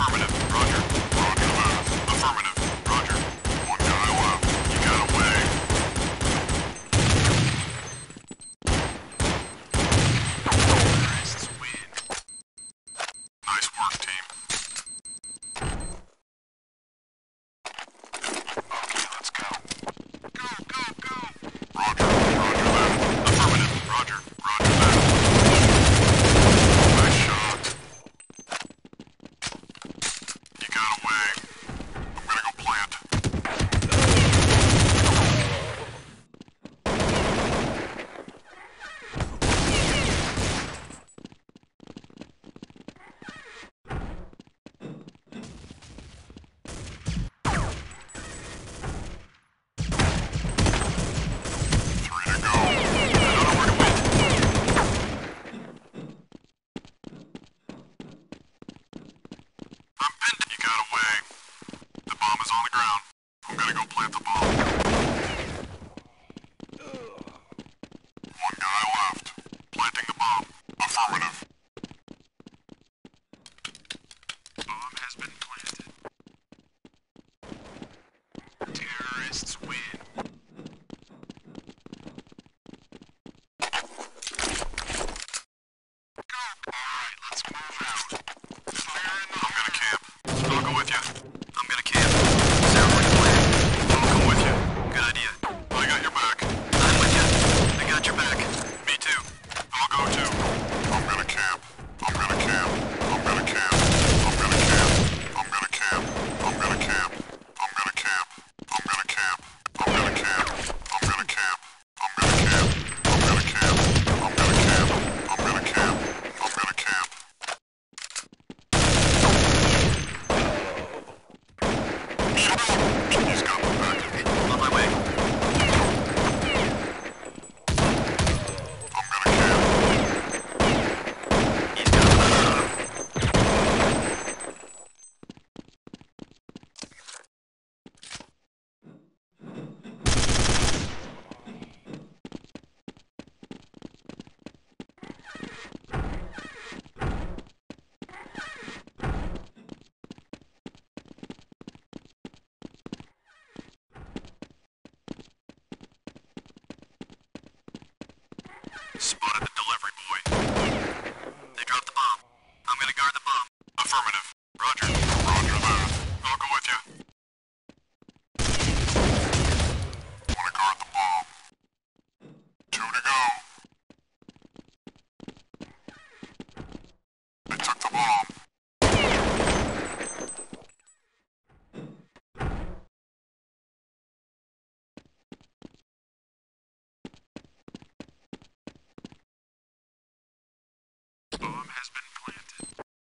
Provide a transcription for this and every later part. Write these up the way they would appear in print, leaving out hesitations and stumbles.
Spotted the delivery boy. They dropped the bomb. I'm gonna guard the bomb. Affirmative. Roger. Roger that. I'll go with you. Wanna guard the bomb. 2 to go. They took the bomb. Bomb has been planted.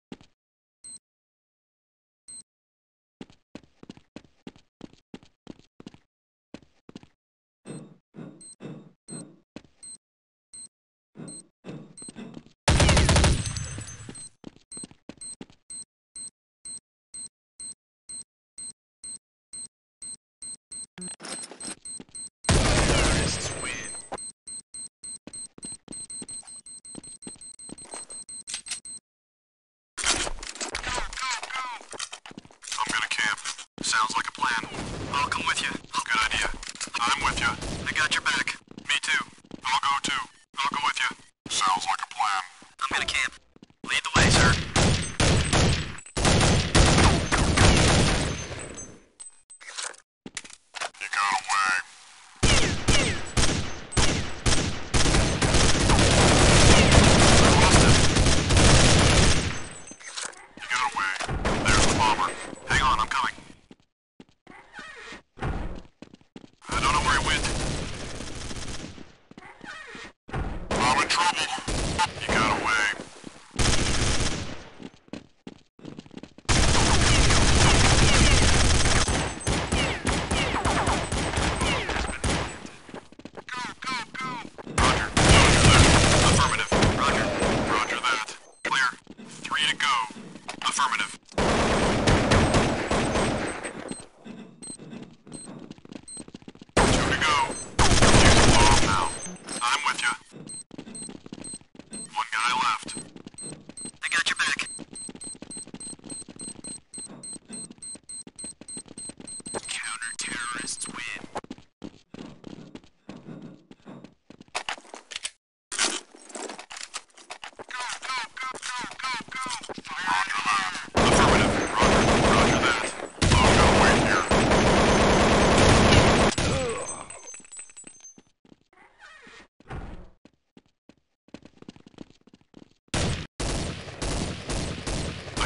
Terrorists win. I'm gonna camp. Sounds like a plan. I'll come with you. Good idea. I'm with you. I got your back. Me too. I'll go too. I'll go with you. Sounds like a plan. I'm gonna camp. Lead the way, sir. You got away. Lost it. You got away. There's the bomber. Hang on, I'm coming. I don't know where he went.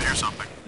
hear something.